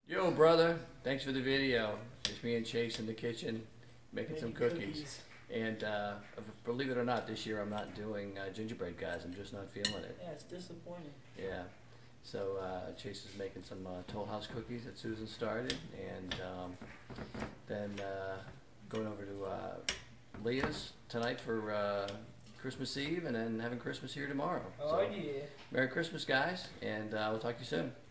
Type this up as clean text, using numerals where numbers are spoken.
Yo, brother, thanks for the video. Just me and Chase in the kitchen making some cookies. And believe it or not, this year I'm not doing gingerbread, guys. I'm just not feeling it. Yeah, it's disappointing. Yeah. So Chase is making some Toll House cookies that Susan started, and then going over to Leah's tonight for Christmas Eve, and then having Christmas here tomorrow. Oh, so, yeah. Merry Christmas, guys, and we'll talk to you soon.